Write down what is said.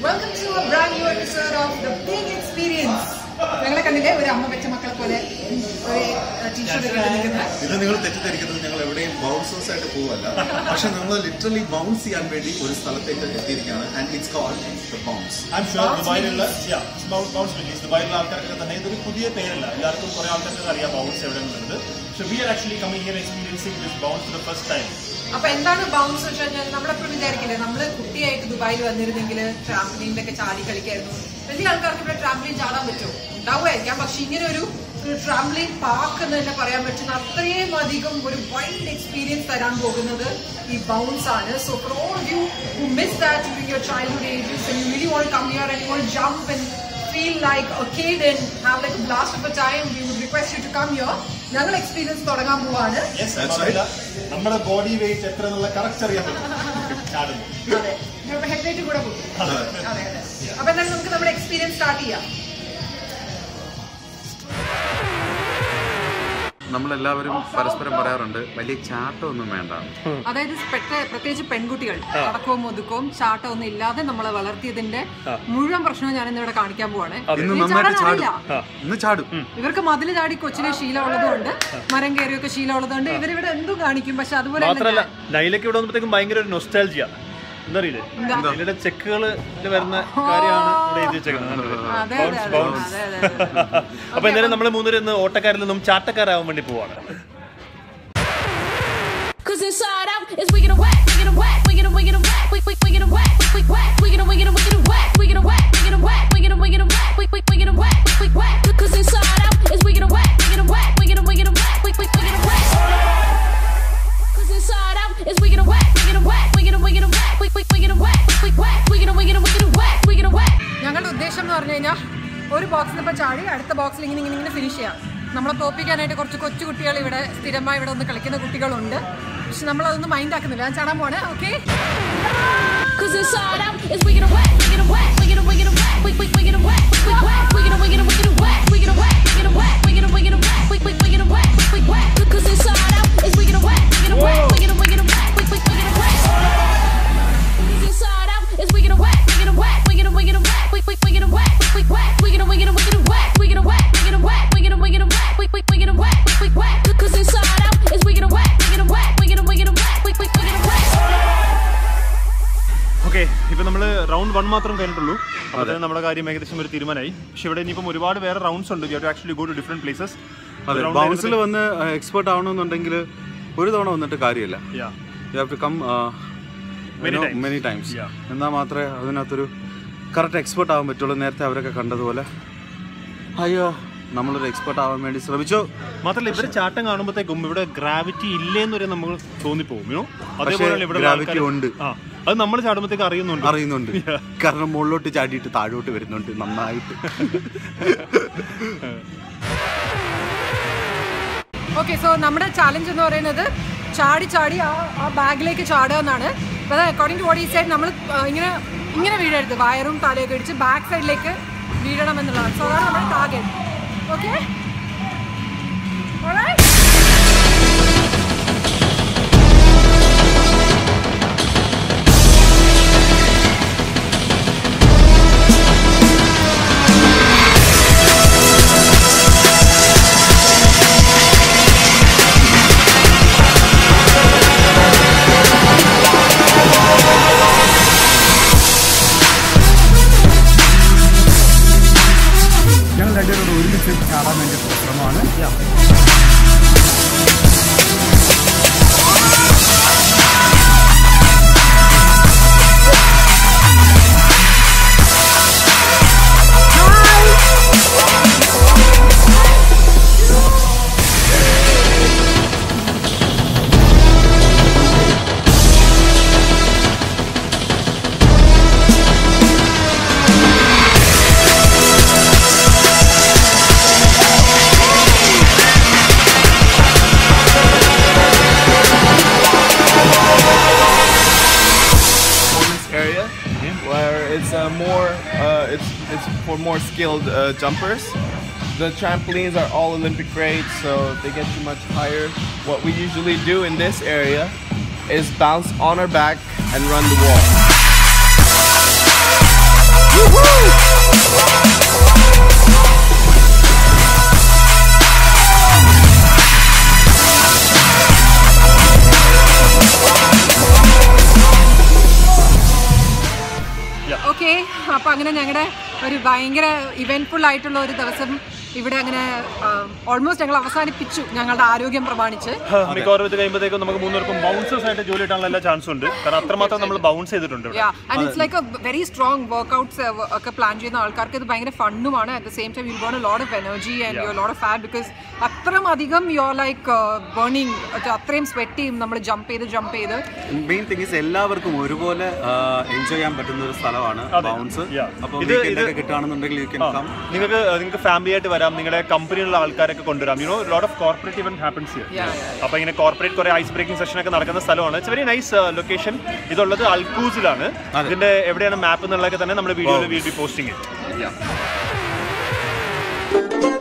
Welcome to a brand new episode of The Big Experience. ഞങ്ങളെ കണ്ടില്ലേ ഒരു അമ്മ വെച്ച മക്കളെ പോലെ ഒരു ടീഷർട്ട് ഇട്ടിരിക്കുന്നത്. ഇത് നിങ്ങൾ തെറ്റിദ്ധരിക്കുന്നത് ഞങ്ങൾ എവിടെയും ബൗൺസേഴ്സ് ആയിട്ട് പോവല്ല, പക്ഷെ നമ്മൾ ലിറ്ററലി ബൗൺസ് ചെയ്യാൻ വേണ്ടി ഒരു സ്ഥലത്തേക്ക് എത്തിയിരിക്കുകയാണ്. And it's called the Bounce. I'm sure ദുബായിലുള്ള ദുബായിലുള്ള ആൾക്കാർക്ക് തന്നെ ഇതൊരു പുതിയ പേരല്ല. എല്ലാവർക്കും കുറെ ആൾക്കാർക്ക് അറിയാം ബൗൺസ് എവിടെയുള്ളത്. So we are actually coming here experiencing this bounce for the first time. അപ്പൊ എന്താണ് ബൗൺസ് എന്ന് വെച്ചാൽ നമ്മളെപ്പോഴും വിചാരിക്കില്ലേ നമ്മള് കുട്ടിയായിട്ട് ദുബായിൽ വന്നിരുന്നെങ്കിൽ ട്രാംപ്ലിനിലൊക്കെ ചാടി കളിക്കായിരുന്നു. വലിയ ആൾക്കാർക്ക് ഇവിടെ ട്രാംപ്ലിൻ ചാടാൻ പറ്റുമോ? ഉണ്ടാവുമായിരിക്കാം, പക്ഷെ ഇങ്ങനെ ഒരു ട്രാംപ്ലിൻ പാർക്ക് എന്ന് തന്നെ പറയാൻ പറ്റുന്ന അത്രയും അധികം ഒരു വൈൽഡ് എക്സ്പീരിയൻസ് തരാൻ പോകുന്നത് ഈ ബൗൺസ് ആണ്. So for all you who miss that during your childhood ages and you really want to come here and you want to jump and feel like a kid and have like a blast of a time, we would request you to come here. ഞങ്ങൾ experience തുടങ്ങാൻ പോവാണ്. നമ്മുടെ body weight എത്ര എന്നുള്ള correct അറിയാൻ പറ്റും. അതെ, head wait കൂടെ പോകും. അതെ. അപ്പൊ എന്തായാലും നമുക്ക് നമ്മുടെ എക്സ്പീരിയൻസ് സ്റ്റാർട്ട് ചെയ്യാം. നമ്മളെല്ലാവരും പരസ്പരം പറയാറുണ്ട് വലിയ ചാട്ടമൊന്നും വേണ്ട. അതായത് പ്രത്യേകിച്ച് പെൺകുട്ടികൾ അടക്കവും ഒതുക്കവും ചാട്ടമൊന്നും ഇല്ലാതെ നമ്മളെ വളർത്തിയതിന്റെ മുഴുവൻ പ്രശ്നവും ഞാൻ ഇന്നിവിടെ കാണിക്കാൻ പോവാണ്. ഇവർക്ക് മതിൽ ചാടി കൊച്ചിലെ ശീലമുള്ളതുകൊണ്ട് മരം കയറിയൊക്കെ ശീലമുള്ളതുകൊണ്ട് ഇവരിവിടെ എന്തും കാണിക്കും. പക്ഷെ അതുപോലെ മാത്രമല്ല നൈലയ്ക്ക് ഇവിടെ വന്നപ്പോഴത്തേക്കും ഭയങ്കര ഒരു നൊസ്റ്റാൾജിയ. എന്താ അറിയില്ലേ, ഇതിന്റെ ചെക്കുകള് വരുന്ന കാര്യമാണ് ഇവിടെ എഴുതി വെച്ചേക്കുന്നത്. അപ്പൊ എന്തായാലും നമ്മള് മൂന്നുപേരും ഇന്ന് ഓട്ടക്കാരിൽ നിന്നും ചാട്ടക്കാരാവാൻ വേണ്ടി പോവാണ്. ഞങ്ങളുടെ ഉദ്ദേശം എന്ന് പറഞ്ഞു കഴിഞ്ഞാൽ ഒരു ബോക്സിൽ ഇപ്പം ചാടി അടുത്ത ബോക്സിൽ ഇങ്ങനെ ഫിനിഷ് ചെയ്യാം. നമ്മളെ തോപ്പിക്കാനായിട്ട് കുറച്ച് കൊച്ചു കുട്ടികൾ ഇവിടെ സ്ഥിരമായി ഇവിടെ ഒന്ന് കളിക്കുന്ന കുട്ടികളുണ്ട്. പക്ഷെ നമ്മളതൊന്നും മൈൻഡ് ആക്കുന്നില്ല. ഞാൻ ചാടാൻ പോണേ. ഓക്കെ, ഇപ്പൊ നമ്മള് റൗണ്ട് 1 മാത്രം കഴിഞ്ഞിട്ടുള്ളൂ. അപ്പൊ നമ്മുടെ കാര്യം ഏകദേശം ഒരു തീരുമാനമായി. പക്ഷെ ഇവിടെ ഇനിയിപ്പം ഒരുപാട് വേറെ റൗണ്ട്സ് ഉണ്ട്. You have to actually go to different places. ബൗൺസിൽ വന്ന് എക്സ്പെർട്ട് ആവണമെന്നുണ്ടെങ്കിൽ ഒരു തവണ വന്നിട്ട് കാര്യമില്ല. You have to come many times. എന്നാൽ മാത്രമേ അതിനകത്തൊരു കറക്റ്റ് എക്സ്പെർട്ട് ആവാൻ പറ്റുള്ളൂ. നേരത്തെ അവരൊക്കെ കണ്ടതുപോലെ അയ്യോ നമ്മളൊരു എക്സ്പെർട്ട് ആവാൻ വേണ്ടി ശ്രമിച്ചു. മാത്രമല്ല ഇവര് ചാട്ടം കാണുമ്പോഴത്തേക്കും ഇവിടെ ഗ്രാവിറ്റി ഇല്ലേന്ന് വരെ നമ്മൾ തോന്നിപ്പോകും. അതേപോലെ ഇവിടെ ഗ്രാവിറ്റി ഉണ്ട്. അത് നമ്മൾ ചാടുമ്പോഴത്തേക്ക് അറിയുന്നുണ്ട്. കാരണം മുകളിലോട്ട് ചാടിയിട്ട് താഴോട്ട് വരുന്നുണ്ട് നന്നായിട്ട്. ഓക്കെ, സോ നമ്മുടെ ചാലഞ്ച് എന്ന് പറയുന്നത് ചാടി ആ ബാഗിലേക്ക് ചാടുക എന്നാണ്. അത് according to what he said നമ്മൾ ഇങ്ങനെ വീഴരുത്. വയറും തലയൊക്കെ ഇടിച്ച് ബാക്ക് സൈഡിലേക്ക് വീഴണം എന്നുള്ളതാണ്. സോ അതാണ് നമ്മുടെ ടാർഗറ്റ്. Okay, alright. ചാടാൻ വേണ്ടി ശ്രമമാണ്. It's for more skilled jumpers. The trampolines are all Olympic grade, so they get you much higher. What we usually do in this area is bounce on our back and run the wall. Okay, അപ്പോൾ അങ്ങനെ ഞങ്ങളുടെ ഒരു ഭയങ്കര eventful ആയിട്ടുള്ള ഒരു ദിവസം ഇവിടെ അങ്ങനെ ഓൾമോസ്റ്റ് ഞങ്ങൾ അവസാനിപ്പിച്ചു ഞങ്ങളുടെ ആരോഗ്യം പ്രമാണിച്ച്. മിക്കവാറും ഇത് കഴിയുമ്പോഴത്തേക്കും നമുക്ക് മൂന്നുപേർക്കും ബൗൺസേഴ്സ് ആയിട്ട് ജോലി കിട്ടാനുള്ള എല്ലാ ചാൻസും ഉണ്ട്. കാരണം അത്രമാത്രം നമ്മൾ ബൗൺസ് ചെയ്തിട്ടുണ്ട്. And it's like a very strong workouts ഒക്കെ പ്ലാൻ ചെയ്യുന്ന ആൾക്കാർക്ക് ഇത് ഭയങ്കര ഫണ്ണുമാണ്. At the same time you burn a lot of energy and you lot of fat because അത്രയും അധികം യു ആർ ലൈക്ക് ബേണിംഗ്, അത്രയും സ്വെറ്റ് ചെയ്യും നമ്മൾ ജമ്പ് ചെയ്ത്. മെയിൻ തിങ് ഈസ് എല്ലാവർക്കും ഒരുപോലെ എൻജോയ് ചെയ്യാൻ പറ്റുന്ന ഒരു സ്ഥലമാണ് ബൗൺസ്. അപ്പോൾ ഇതൊക്കെ കിട്ടുകയാണെന്നുണ്ടെങ്കിൽ നിങ്ങൾക്ക് ഫാമിലി ആയിട്ട് വരാം, നിങ്ങളുടെ കമ്പനിയിലുള്ള ആൾക്കാരൊക്കെ കൊണ്ടുവരാം. You know lot of corporate event happens here. അപ്പോൾ ഇങ്ങനെ കോർപ്പറേറ്റ് കുറെ ഐസ് ബ്രേക്കിംഗ് സെഷൻ ഒക്കെ നടക്കുന്ന സ്ഥലമാണ്. It's very nice location. ഇതുള്ളത് അൽക്കൂസിലാണ്. ഇതിന്റെ എവിടെയാണ് മാപ്പ് എന്നുള്ളതൊക്കെ തന്നെ നമ്മുടെ വീഡിയോയിൽ വിൽ ബി പോസ്റ്റിംഗ് ഇറ്റ്.